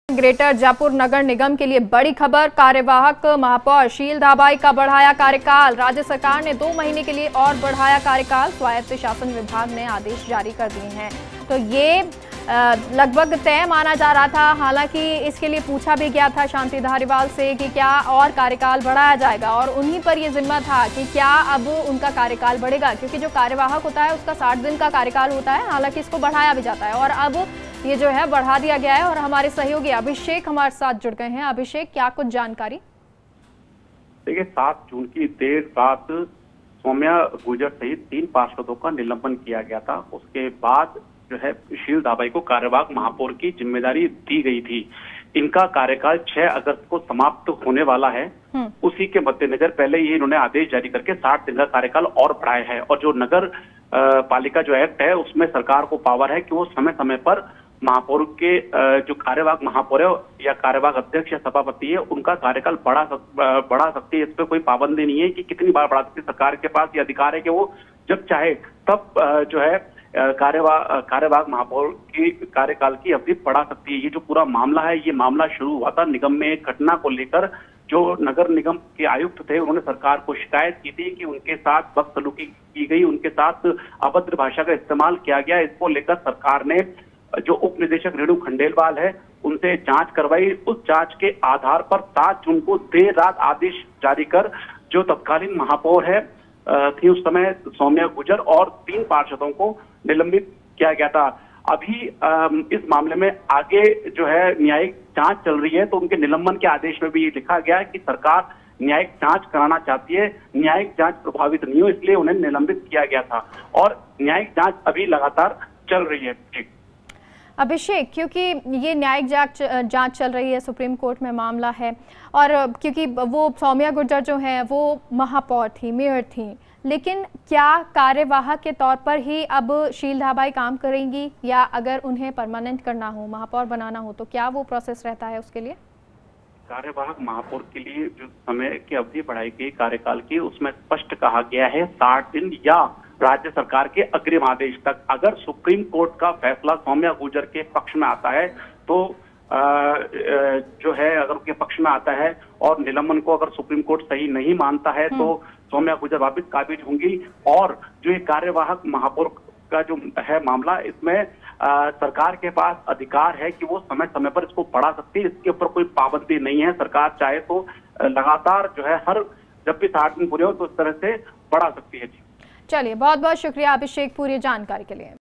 Greater Jaipur नगर निगम के लिए बड़ी खबर। कार्यवाहक महापौर शील धाबाई का बढ़ाया कार्यकाल। राज्य सरकार ने 2 महीने के लिए और बढ़ाया कार्यकाल। स्वायत्त शासन विभाग ने आदेश जारी कर दिए हैं। तो ये लगभग तय माना जा रहा था। हालांकि इसके लिए पूछा भी गया था शांति धारीवाल से कि क्या और कार्यकाल बढ़ाया जाएगा, और उन्हीं पर यह जिम्मा था कि क्या अब उनका कार्यकाल बढ़ेगा, क्योंकि जो कार्यवाहक होता है उसका 60 दिन का कार्यकाल होता है। हालांकि इसको बढ़ाया भी जाता है और अब ये जो है बढ़ा दिया गया है। और हमारे सहयोगी अभिषेक हमारे साथ जुड़ गए हैं। अभिषेक, क्या कुछ जानकारी? देखिए, 7 जून की देर रात सौम्या गुर्जर सहित 3 पार्षदों का निलंबन किया गया था। उसके बाद जो है शील धाबाई को कार्यवाहक महापौर की जिम्मेदारी दी गई थी। इनका कार्यकाल 6 अगस्त को समाप्त होने वाला है। उसी के मद्देनजर पहले ही इन्होंने आदेश जारी करके 60 दिन का कार्यकाल और बढ़ाया है। और जो नगर पालिका जो एक्ट है उसमें सरकार को पावर है कि वो समय समय पर महापौर के जो कार्यवाहक महापौर है या कार्यवाहक अध्यक्ष या सभापति है उनका कार्यकाल बढ़ा सकती है। इस पर कोई पाबंदी नहीं है कि कितनी बार बढ़ा सकती है। सरकार के पास ये अधिकार है कि वो जब चाहे तब जो है कार्यवाहक महापौर की कार्यकाल की अवधि बढ़ा सकती है। ये जो पूरा मामला है, ये मामला शुरू हुआ था निगम में एक घटना को लेकर। जो नगर निगम के आयुक्त थे उन्होंने सरकार को शिकायत की थी कि उनके साथ बदसलूकी की गई, उनके साथ अभद्र भाषा का इस्तेमाल किया गया। इसको लेकर सरकार ने जो उप निदेशक रेणु खंडेलवाल है उनसे जांच करवाई। उस जांच के आधार पर 7 जून को देर रात आदेश जारी कर जो तत्कालीन महापौर है थी उस समय सौम्या गुर्जर और 3 पार्षदों को निलंबित किया गया था। अभी इस मामले में आगे जो है न्यायिक जांच चल रही है। तो उनके निलंबन के आदेश में भी ये लिखा गया है कि सरकार न्यायिक जांच कराना चाहती है, न्यायिक जांच प्रभावित नहीं हो, इसलिए उन्हें निलंबित किया गया था और न्यायिक जांच अभी लगातार चल रही है। अभिषेक, क्योंकि ये न्यायिक जांच चल रही है, सुप्रीम कोर्ट में मामला है, और क्योंकि वो सौम्या गुर्जर जो हैं वो महापौर थी, मेयर थी, लेकिन क्या कार्यवाहक के तौर पर ही अब शील धाबाई काम करेंगी, या अगर उन्हें परमानेंट करना हो, महापौर बनाना हो, तो क्या वो प्रोसेस रहता है उसके लिए? कार्यवाहक महापौर के लिए जो समय की अवधि बढ़ाई गई कार्यकाल की, उसमें स्पष्ट कहा गया है 60 दिन या राज्य सरकार के अग्रिम आदेश तक। अगर सुप्रीम कोर्ट का फैसला सौम्या गुर्जर के पक्ष में आता है तो जो है अगर उनके पक्ष में आता है और निलंबन को अगर सुप्रीम कोर्ट सही नहीं मानता है तो सौम्या गुर्जर वापिस काबिज होंगी। और जो ये कार्यवाहक महापौर का जो है मामला, इसमें सरकार के पास अधिकार है कि वो समय समय पर इसको बढ़ा सकती है। इसके ऊपर कोई पाबंदी नहीं है। सरकार चाहे तो लगातार जो है हर जब भी 60 दिन पूरे हो तो इस तरह से बढ़ा सकती है। चलिए, बहुत बहुत शुक्रिया अभिषेक पूरी जानकारी के लिए।